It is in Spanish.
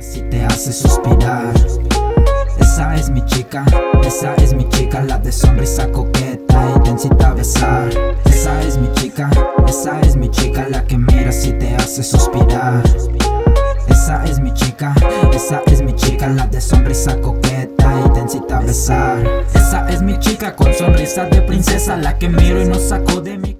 si te hace suspirar. Esa es mi chica, la de sonrisa coqueta y te incita a besar. Esa es mi chica, la que mira si te hace suspirar. Esa es mi chica, la de sonrisa coqueta y te incita a besar. Esa es mi chica con sonrisa de princesa, la que miro y no saco de mi